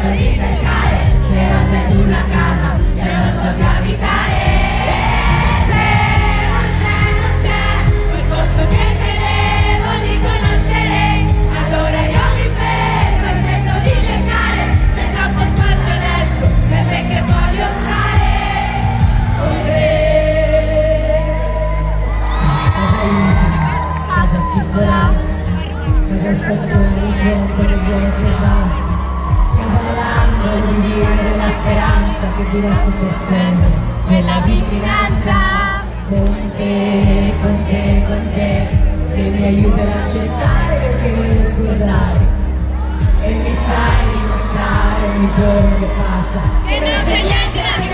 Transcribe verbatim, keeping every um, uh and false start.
smetto di cercare, se non sei tu la casa, io non so più abitare. Se non c'è, non c'è quel posto che credevo di conoscere, allora io mi fermo e smetto di cercare, c'è troppo spazio adesso per me che voglio stare con te. Casa intima, casa piccola, casa stazione, gente che vuole trovare, casa all'angolo di via della speranza che ti resto per sempre, quella vicinanza con te, con te, con te, che mi aiuta ad accettare perché voglio scordare e mi sai dimostrare ogni giorno che passa e non c'è niente da